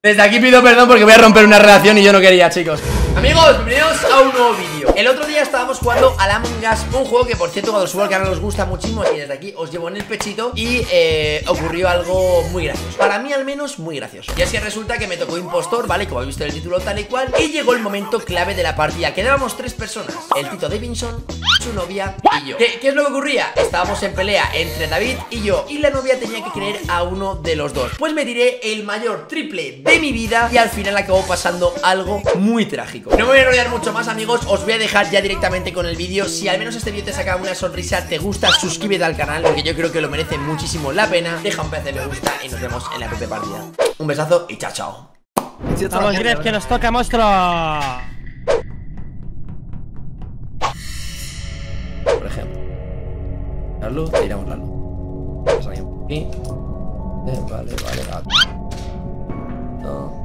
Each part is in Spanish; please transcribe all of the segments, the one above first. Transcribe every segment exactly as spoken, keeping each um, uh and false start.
Desde aquí pido perdón porque voy a romper una relación y yo no quería, chicos. Amigos, bienvenidos a un nuevo vídeo. El otro día estábamos jugando al Among Us, un juego que por cierto cuando subo al canal os gusta muchísimo. Y desde aquí os llevo en el pechito. Y eh, ocurrió algo muy gracioso, para mí al menos muy gracioso. Y es que resulta que me tocó impostor, ¿vale? Como habéis visto en el título tal y cual. Y llegó el momento clave de la partida. Quedábamos tres personas: el Tito Davidson, su novia y yo. ¿Qué, ¿Qué es lo que ocurría? Estábamos en pelea entre David y yo. Y la novia tenía que creer a uno de los dos. Pues me tiré el mayor triple de mi vida y al final acabó pasando algo muy trágico. No me voy a enrollar mucho más, amigos. Os voy a dejar ya directamente con el vídeo. Si al menos este vídeo te saca una sonrisa, te gusta, suscríbete al canal porque yo creo que lo merece muchísimo la pena. Deja un pedazo de me gusta y nos vemos en la propia partida. Un besazo y chao, chao. Vamos, Gref, que nos toca, monstruo. Por ejemplo, la luz, tiramos la luz. Pasa aquí por aquí. Eh, vale, vale, vale. No.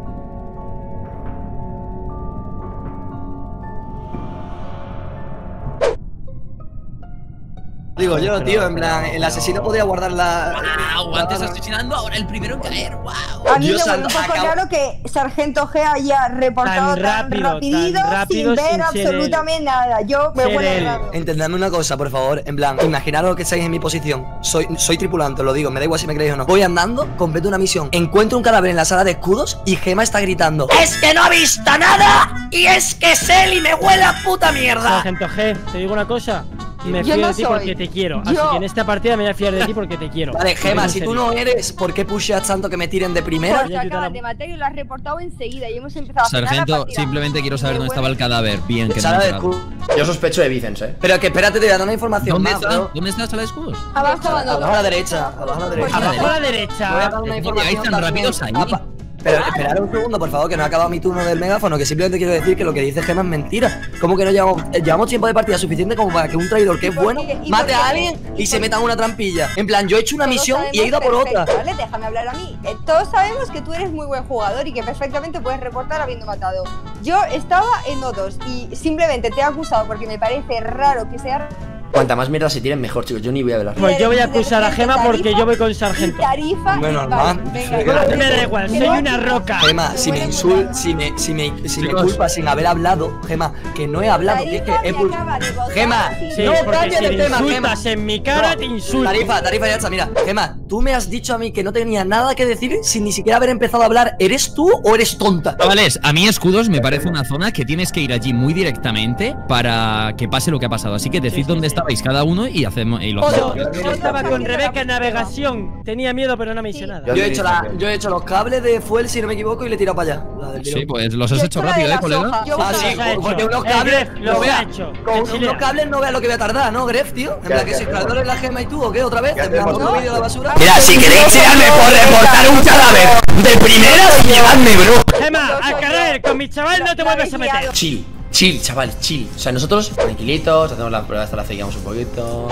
Digo yo, tío, en plan, el asesino podría guardar la... ¡Wow! Antes asesinando, ahora el primero en caer. ¡Wow! A mí me Dios, vuelve un poco acabo- claro que Sargento G haya reportado Tan tan, rápido, rapidito, tan rápido, sin ver sin ser absolutamente nada. Yo me Ser huele él. raro. Entendedme una cosa, por favor, en plan, imaginaros que estáis en mi posición. Soy, soy tripulante, os lo digo, me da igual si me creéis o no. Voy andando, completo una misión, encuentro un cadáver en la sala de escudos y Gema está gritando: ¡es que no ha visto nada! ¡Y es que es él y me huele a puta mierda! Sargento G, te digo una cosa. Me Yo fío no de ti soy. porque te quiero. Yo- Así que en esta partida me voy a fiar de ti porque te quiero. Vale, Gema, En si tú serio. no eres, ¿por qué pusheas tanto que me tiren de primera? Porque acabas de matar y lo has reportado enseguida y hemos empezado a cenar la Sargento, partida. simplemente quiero saber Me dónde estaba el huele- cadáver. Bien, que no Sala me he de enterado. escudos. Yo sospecho de Vicens, eh. Pero que espérate, te voy a dar una información ¿Dónde más, está? bro. ¿Dónde está la sala de escudos? Abajo, Abajo a la abajo. derecha, abajo a la derecha. Abajo a la Voy a derecha. dar una ¿Cómo información llegáis tan también. rápidos ahí? Apa- Pero esperad un segundo, por favor, que no ha acabado mi turno del megáfono. Que simplemente quiero decir que lo que dice Gema es mentira. Como que no llevamos, eh, llevamos tiempo de partida suficiente como para que un traidor que es ¿Y por bueno qué? ¿Y mate por a qué? alguien ¿Y y se por meta en una trampilla. En plan, yo he hecho una Todos misión y he sabemos ido a por perfecto, otra. Vale, déjame hablar a mí. Eh, Todos sabemos que tú eres muy buen jugador y que perfectamente puedes reportar habiendo matado. Yo estaba en O dos y simplemente te he acusado porque me parece raro que sea... Cuanta más mierda se tiren, mejor, chicos. Yo ni voy a hablar. Pues yo voy a acusar a Gema porque yo voy con Sargento. Tarifa. Bueno, vale, normal. venga, A mí me da igual, soy una roca. Gema, si me insul, si me, si me, si me Chicos. culpas sin haber hablado, Gema, que no he hablado, que es que he pul- Gema, Sí, No, porque cambia si de le tema, insultas Gema. en mi cara, No, te insulto. Tarifa, Tarifa, ya está, mira, Gema, tú me has dicho a mí que no tenía nada que decir sin ni siquiera haber empezado a hablar. ¿Eres tú o eres tonta? Chavales, a mí escudos me parece una zona que tienes que ir allí muy directamente para que pase lo que ha pasado. Así que decid Sí, sí, dónde sí. estabais cada uno y hacemos y lo Yo, hacemos. yo estaba con Rebeca en navegación. Tenía miedo, pero no me hizo nada. Yo he hecho la, yo he hecho los cables de fuel, si no me equivoco, y le he tirado para allá. La del tirón. Sí, pues los has hecho rápido, eh, colega. Ah, sí, Los ha hecho. porque unos Eh, cables Gref, los no ha veas. hecho. Con En unos Chile. cables no veas lo que voy a tardar, ¿no, Gref, tío? En plan que si el creador es la Gema y tú, ¿o qué? ¿Otra vez? En plan, otro vídeo de la basura. Mira, si queréis tirarme por reportar un cadáver de primera, llevadme, bro. Gema, a caer, con mi chaval no te vuelves a meter. Chill, chill, chaval, chill. O sea, nosotros tranquilitos, hacemos la prueba, hasta la seguimos un poquito.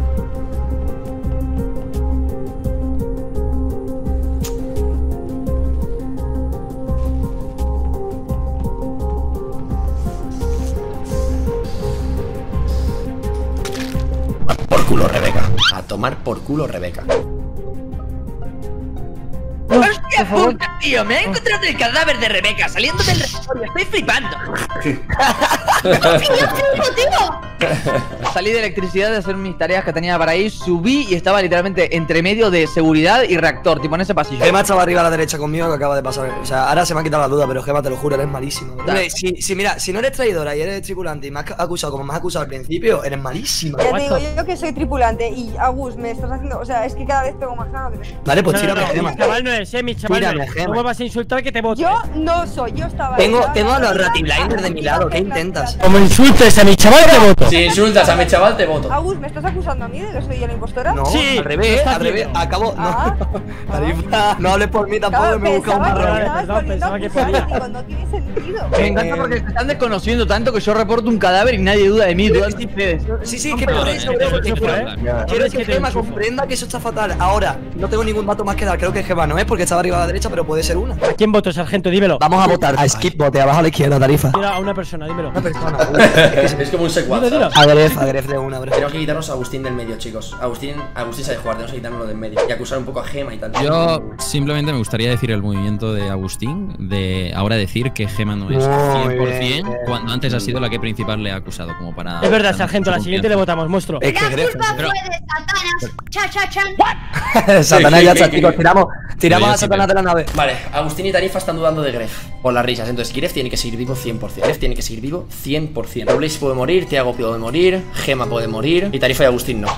Por culo, Rebeca. A tomar por culo, Rebeca. ¡Hostia puta, tío! Me he encontrado el cadáver de Rebeca saliendo del refugio. Estoy flipando. Salí de electricidad de hacer mis tareas que tenía para ir, subí y estaba literalmente entre medio de seguridad y reactor, tipo en ese pasillo. Gema estaba arriba a la derecha conmigo, que acaba de pasar. O sea, ahora se me ha quitado la duda, pero Gema, te lo juro, eres malísimo. Hombre, si, si, mira, si no eres traidora y eres tripulante y me has acusado como me has acusado al principio, eres malísima. Ya te digo yo que soy tripulante y Agus, me estás haciendo... O sea, es que cada vez tengo más ganas de... Vale, pues No, no, tírame, no, Gema. mi chaval no es, eh, mi chaval no Tírame, es. Gema. No vuelvas a insultar que te voto. Yo no soy, yo estaba... Tengo, estaba- tengo a los Ratiblinders de mi lado, ¿qué intentas? Como insultes a mi chaval, te voto. Si insultas a mi chaval, te voto. Agus, ¿me estás acusando a mí de que soy yo la impostora? No, Sí, al revés, está al revés, haciendo. acabo. No, Ah. Tarifa, no hables por mí tampoco, Claro, me busca un pensaba que marrón. me estabas Perdón, poniendo pensaba que acusar, podía. digo, no tiene sentido. Me encanta porque se están desconociendo tanto que yo reporto un cadáver y nadie duda de mí. Dudan de ustedes. Sí, sí, que por eso, bro, porque enchufo, quiero, eh. quiero Es que que te Gema enchufo. comprenda que eso está fatal. Ahora, no tengo ningún dato más que dar, creo que Gema no es porque estaba arriba a la derecha, pero puede puede ser una. ¿A quién voto, sargento? Dímelo. Vamos a votar a Skip Bote, abajo a la izquierda, Tarifa. Tira a una persona, dímelo. Una persona. Es como un secuaz. Dilo, dilo. A Gref, a Gref de una, bro. Tenemos que quitarnos a Agustín del medio, chicos. Agustín, Agustín sabe jugar, tenemos que quitarnos del medio. Y acusar un poco a Gema y tal. Yo simplemente me gustaría decir el movimiento de Agustín, de ahora decir que Gema no es Muy cien por bien, cien, bien. cuando antes ha sido la que principal le ha acusado, como para... Es verdad, para sargento, la su siguiente le confianza. votamos, monstruo. Es que La Gref. culpa pero- fue de Satanás. Cha, cha, chan. Satanás ya está, ¿Qué, qué, chicos. qué? Tiramos, tiramos Pero yo a sí, Satanás de pero- la nave. Vale, Agustín y Tarifa están dudando de Gref por las risas. Entonces Gref tiene que seguir vivo cien por cien. Gref tiene que seguir vivo cien por cien. Robles puede morir, Tiago puede morir, Gema puede morir y Tarifa y Agustín no.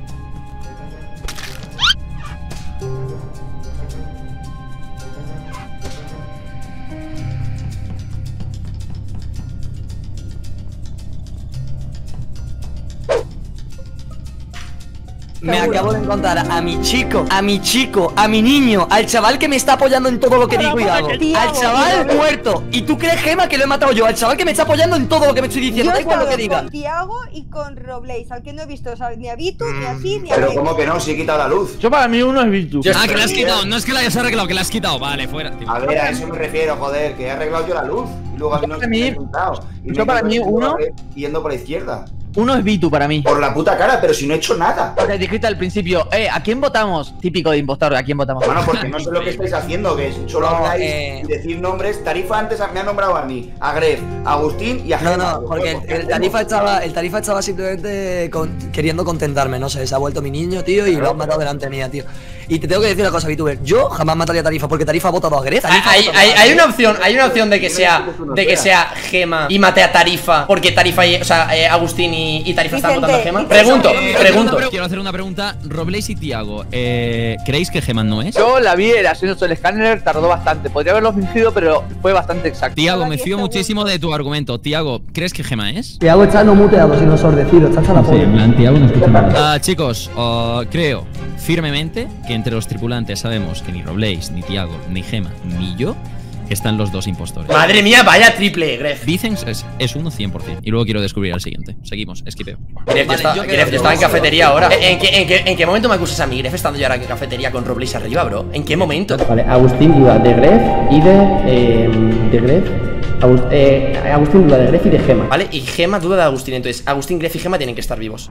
Me acabo de encontrar a mi chico, a mi chico, a mi niño, al chaval que me está apoyando en todo lo que digo y hago. Al chaval muerto. Y tú crees, Gema, que lo he matado yo. Al chaval que me está apoyando en todo lo que me estoy diciendo. Yo Da he igual lo estado que diga. con Tiago y con Robleis, al que no he visto, o sea, ni a Vitu, ni a ti, ni a Pero Gref. ¿cómo que no? Si he quitado la luz. Yo para mí uno es Vitu. Yo Ah, que la has estoy- quitado, no es que la hayas arreglado, que la has quitado. Vale, fuera, tío. A ver, a eso me refiero, joder, que he arreglado yo la luz. Y luego a mí no Para me mí- he encontrado. Y yo me para he mí quedado uno- yendo por la izquierda. Uno es Vitu para mí. Por la puta cara, pero si no he hecho nada. Porque dijiste al principio, eh, ¿a quién votamos? Típico de impostor, ¿a quién votamos? Bueno, porque no sé lo que estáis haciendo, que es solo No, habláis eh. y decir nombres. Tarifa antes me ha nombrado a mí, a Gref, a Agustín y a No, Gema. no, porque el, el Tarifa estaba, el Tarifa estaba simplemente con- queriendo contentarme, no sé, se ha vuelto mi niño, tío, y lo han matado delante mía, tío. Y te tengo que decir una cosa, VTuber, yo jamás mataría a Tarifa porque Tarifa ha votado a Gref. Hay, Tarifa ha hay, votado hay- a hay Gref. una opción, hay una opción de que sea de que sea Gema y mate a Tarifa porque Tarifa y, o sea, eh, Agustín y, y Tarifa están Vicente, votando a Gema. Vicente. Pregunto, Eh, pregunto. Quiero hacer una pregunta. Robleis y Tiago, eh, ¿creéis que Gema no es? Yo la vi era haciendo el escáner, tardó bastante. Podría haberlo fingido, pero fue bastante exacto. Tiago, me diez fío segundos. muchísimo de tu argumento. Tiago, ¿crees que Gema es? Tiago está no muteado, sino sordecido, está hasta la polla. Tiago no escucha nada. Ah, chicos, oh, creo firmemente que entre los tripulantes sabemos que ni Robleis, ni Tiago, ni Gema, ni yo están los dos impostores. Madre mía, vaya triple, Gref. Vicens es, es uno cien por cien. Y luego quiero descubrir al siguiente. Seguimos, esquipeo. Gref, ya Vale, está, yo Gref, creo ya que estaba en vamos a cafetería ahora. ¿En qué, en, qué, ¿En qué momento me acusas a mí, Gref, estando yo ahora en cafetería con Robleis arriba, bro? ¿En qué momento? Vale, Agustín duda de Gref y de. Eh, de Gref. Agus- eh, Agustín duda de Gref y de Gema. Vale, y Gema duda de Agustín. Entonces, Agustín, Gref y Gema tienen que estar vivos.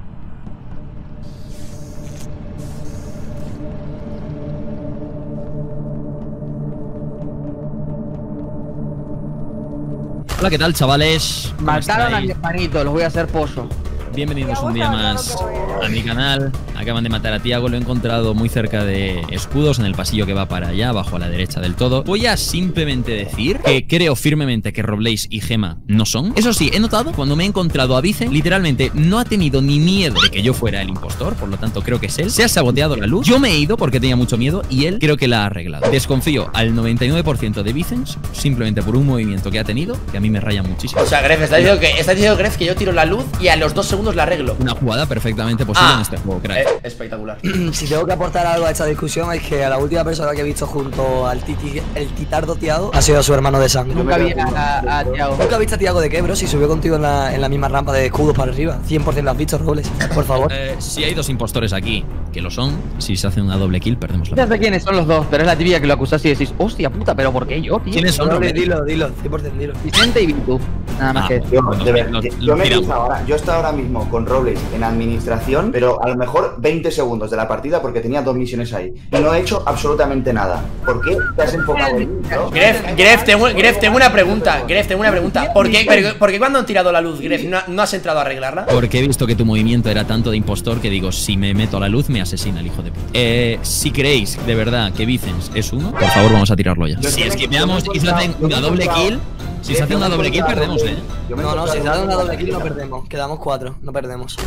Hola, ¿qué tal, chavales? ¿Cómo Mataron a mi estáis? hermanito, los voy a hacer pollo. Bienvenidos Tiago un día sabe claro más que voy a- a mi canal. Acaban de matar a Tiago, lo he encontrado muy cerca de escudos en el pasillo que va para allá, abajo a la derecha del todo. Voy a simplemente decir que creo firmemente que Robleis y Gema no son. Eso sí, he notado cuando me he encontrado a Vicen, literalmente no ha tenido ni miedo de que yo fuera el impostor, por lo tanto creo que es él. Se ha saboteado la luz. Yo me he ido porque tenía mucho miedo y él creo que la ha arreglado. Desconfío al noventa y nueve por ciento de Vicens simplemente por un movimiento que ha tenido que a mí me raya muchísimo. O sea, Gref, está diciendo que, está diciendo Gref que yo tiro la luz y a los dos segundos la arreglo. Una jugada perfectamente posible Ah. en este juego, crack. Eh, espectacular. Si tengo que aportar algo a esta discusión es que a la última persona que he visto junto al titi, el titardo Tiago ha sido su hermano de sangre. Nunca vi a, a Tiago. ¿Nunca viste a Tiago de qué, bro? Si subió contigo en la, en la misma rampa de escudos para arriba. cien por cien lo has visto, Robles. Por favor. Eh, si hay dos impostores aquí, que lo son, si se hace una doble kill, perdemos la Ya sé quiénes son los dos, pero es la tibia que lo acusás y decís, hostia puta, pero ¿por qué yo, tío? ¿Quiénes son? Robles, Robles? dilo, dilo, cien por cien dilo. Vicente y Vitu. Nada más Ah, que Yo, Bueno, de verdad, los- yo los me he tiramos. visto ahora, yo estoy ahora mismo con Robles en administración, pero a lo mejor veinte segundos de la partida porque tenía dos misiones ahí. Y no he hecho absolutamente nada. ¿Por qué te has enfocado en mí, bro? Gref, Gref, tengo, Gref, tengo una pregunta. Gref, tengo una pregunta. ¿Por qué, pero- por qué cuando han tirado la luz, Gref, no, no has entrado a arreglarla? Porque he visto que tu movimiento era tanto de impostor que digo, si me meto a la luz me asesina el hijo de puta. Eh, si creéis de verdad que Vicens es uno, por favor vamos a tirarlo ya. Yo Si me- esquipeamos yo me he y se hacen encontrado- una yo me he doble encontrado- kill, si Yo se hace me una he doble kill encontrado perdemos, Robles. eh. Yo me he No, no, si se encontrado da una Robles doble kill no en la perdemos. Quedamos cuatro, no perdemos.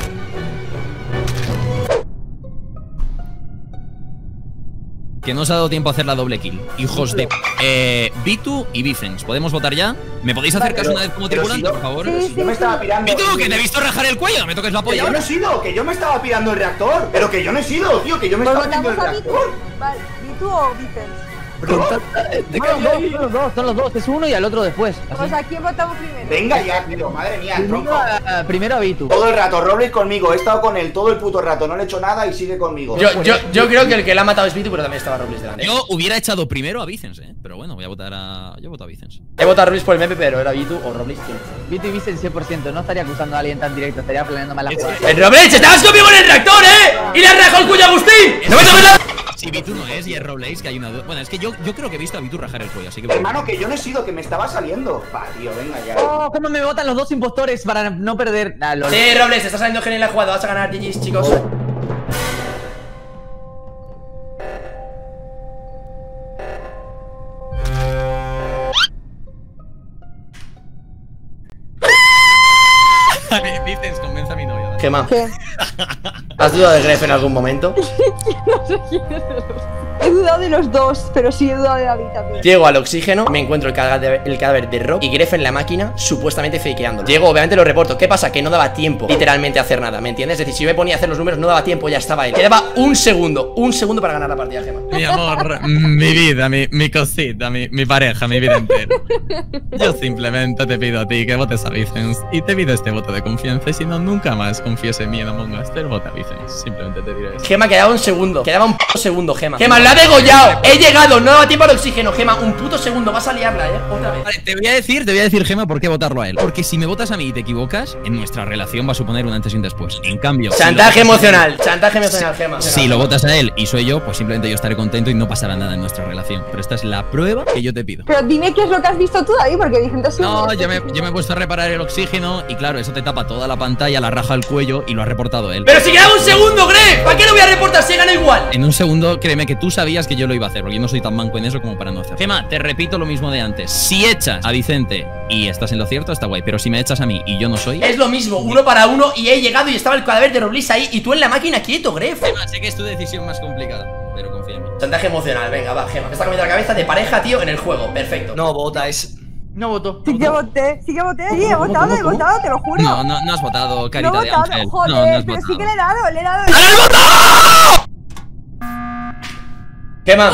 Que no os ha dado tiempo a hacer la doble kill. Hijos de... Eh, Vitu y Vicens, ¿podemos votar ya? ¿Me podéis hacer caso una vez como pero tripulante, si yo- por favor? Sí, Yo me estaba pirando. Vitu, que te he visto rajar el cuello, no me toques la Que polla yo no ahora. he sido, que yo me estaba pirando el reactor. Pero que yo no he sido, tío, que yo me Pues estaba pirando votamos el a Vitu. reactor. Vale, Vitu o Vicens. Bro, te Son los dos, son los dos, son los dos. Es uno y al otro después. O sea, ¿quién votamos primero? venga ya, tío, madre mía, Primero tronco. a, primero a Vitu. Todo el rato, Robles conmigo, he estado con él todo el puto rato, no le he hecho nada y sigue conmigo. Yo, yo, yo creo que el que la ha matado es Vitu, pero también estaba Robles delante. Yo hubiera echado primero a Vicens, eh. Pero bueno, voy a votar a. Yo voto a Vicens. He votado a Robles por el meme, pero era Vitu o Robles cien por ciento. Vitu y Vicen cien por ciento. No estaría acusando a alguien tan directo, estaría planeando malas cosas. ¡El Robles! ¡Estabas conmigo en el reactor, eh! ¡Y le has rajado el cuello a Agustín! ¡No me tomes la... Si Vitu no es y es Robles, que hay una duda. Bueno, es que yo, yo creo que he visto a Vitu rajar el cuello, así que. Hermano, que yo no he sido, que me estaba saliendo. Va, tío, venga ya. Oh, ¿cómo me votan los dos impostores para no perder? Ah, lol. Sí, Robles, está saliendo genial la jugada. Vas a ganar, G G's, chicos. Vicens, convence a mi novia. ¿Vale? Gemma, ¿Qué? ¿has dudado de Gref en algún momento? No sé quién es de los dos. He dudado de los dos, pero sí he dudado de David también. Llego al oxígeno, me encuentro el cadáver, el cadáver de Rob y Gref en la máquina, supuestamente fakeándolo. Llego, obviamente lo reporto. ¿Qué pasa? Que no daba tiempo, literalmente, a hacer nada, ¿me entiendes? Es decir, si yo me ponía a hacer los números, no daba tiempo, ya estaba él. Quedaba un segundo, un segundo para ganar la partida, Gemma. Mi amor, mi vida, mi, mi cosita, mi, mi pareja, mi vida entera. Yo simplemente te pido a ti que votes a Vicens y te pido este voto de confianza. Y si no, nunca más confíes en mí en Among Us. Te vota a Vicens. Simplemente te diré eso. Gema, quedaba un segundo, quedaba un puto segundo, Gema. Gema, la ha degollado. He llegado, no daba tiempo al oxígeno, Gema. Un puto segundo, vas a liarla, eh. Otra vez. Vale, te voy a decir, te voy a decir, Gema, por qué votarlo a él. Porque si me votas a mí y te equivocas, en nuestra relación va a suponer un antes y un después. En cambio, Chantaje si lo votas a emocional, chantaje emocional, Gema. él- Si lo votas a él y soy yo, pues simplemente yo estaré contento y no pasará nada en nuestra relación. Pero esta es la prueba que yo te pido. Pero dime qué es lo que has visto tú, David, porque Vicente ha sido No, muy yo me, yo me he puesto a reparar el oxígeno y claro, eso te tapa toda la pantalla, la raja al cuello y lo ha reportado él. Pero si quedaba un segundo, Gref. ¿Para qué lo voy a reportar si gana igual? En un segundo, créeme que tú sabías que yo lo iba a hacer, porque yo no soy tan manco en eso como para no hacerlo. Gema, te repito lo mismo de antes. Si echas a Vicente y estás en lo cierto, está guay. Pero si me echas a mí y yo no soy. Es lo mismo, uno para uno y he llegado y estaba el cadáver de Robles ahí y tú en la máquina quieto, Gref. Gema, sé que es tu decisión más complicada, pero confía en mí. Chantaje emocional, venga, va, Gema. Me está comiendo la cabeza de pareja, tío, en el juego. Perfecto. No, vota, es. No votó. Sí que voté, sí que voté, sí, he votado, he votado, te lo juro. No, no, no has votado, No he carita de votado, ángel. joder, No, no has pero votado. sí que le he dado, le he dado. Gema.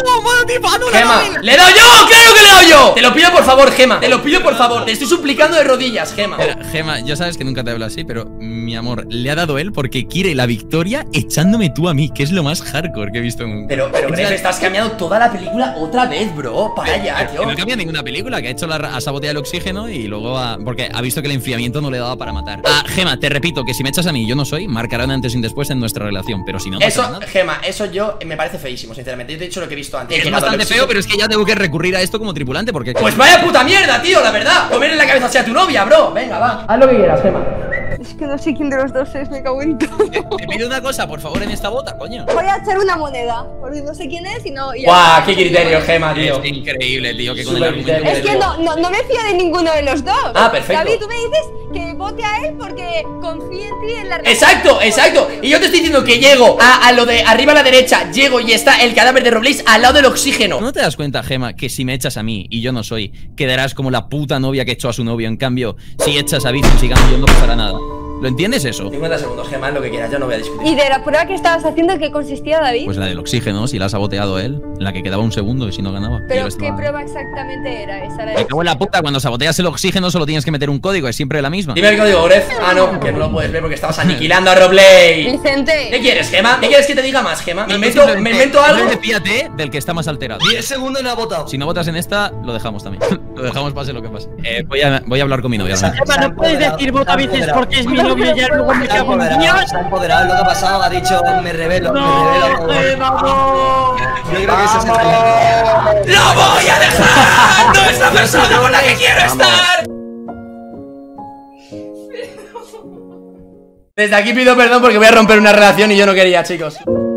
Gema, ¡le he dado yo! ¡Claro que le he dado yo! Te lo pido por favor, Gema. Te lo pido por favor. Te estoy suplicando de rodillas, Gema. Mira, Gema, ya sabes que nunca te hablo así, pero mi amor, le ha dado él porque quiere la victoria echándome tú a mí, que es lo más hardcore que he visto en un. Pero, pero, Es Gref, la- estás cambiando toda la película otra vez, bro. Para ya, Que tío. no cambia ninguna película, que ha hecho la, ha saboteado el oxígeno y luego ha, porque ha visto que el enfriamiento no le daba para matar. Ah, Gema, te repito que si me echas a mí y yo no soy, marcará un antes y un después en nuestra relación, pero si no, no Eso, pasa nada. Gema, eso yo eh, me parece feísimo, sinceramente. Yo te he dicho lo que he visto antes. He Es llegado al bastante oxígeno. feo, pero es que ya tengo que recurrir a esto como tripulante porque. Pues vaya puta mierda, tío, la verdad. Comer en la cabeza sea tu novia, bro. Venga, va. Haz lo que quieras, Gema. Es que no sé quién de los dos es, me cago en todo. Te pido una cosa, por favor, en esta bota, coño. Voy a echar una moneda, porque no sé quién es y no. y ya. Guau, qué criterio, Gema, tío. Es increíble, tío, que con el Súper argumento. criterio. Es que no, no, no me fío de ninguno de los dos. Ah, perfecto. David, tú me dices que vote a él porque confío en ti en la relación. Exacto, exacto. Y yo te estoy diciendo que llego a, a lo de arriba a la derecha. Llego y está el cadáver de Robles al lado del oxígeno. ¿No te das cuenta, Gema, que si me echas a mí y yo no soy, quedarás como la puta novia que echó a su novio? En cambio, si echas a Vicens y gano yo, no pasará nada. ¿Lo entiendes eso? cincuenta segundos, Gema, haz lo que quieras, yo no voy a discutir. ¿Y de la prueba que estabas haciendo qué consistía, David? Pues la del oxígeno, si la ha saboteado él, en la que quedaba un segundo y si no ganaba. ¿Pero Yo qué estaba- prueba exactamente era esa? La Me cago en la puta, cuando saboteas el oxígeno solo tienes que meter un código, es siempre la misma. Dime el código, Gref. Ah, no, que no lo puedes ver porque estabas aniquilando a Robles. Vicente. ¿Qué quieres, Gema? ¿Qué quieres que te diga más, Gema? ¿Me No, invento, simplemente- me invento algo? simplemente fíjate del que está más alterado. diez segundos y no ha votado. Si no votas en esta, lo dejamos también. Lo dejamos pase lo que pase. Eh, voy, a, voy a hablar con mi novia. ¿verdad? Gema, no puedes decir vota a Vicens porque es mi novio y ya luego me Se ha cago en empoderado, Dios. se ha empoderado, es lo que ha pasado, ha dicho me revelo, me No, revelo. Gema, no. Yo creo que ese es el. ¡Lo voy a dejar! ¡No es la persona con la que quiero estar! Desde aquí pido perdón porque voy a romper una relación y yo no quería, chicos.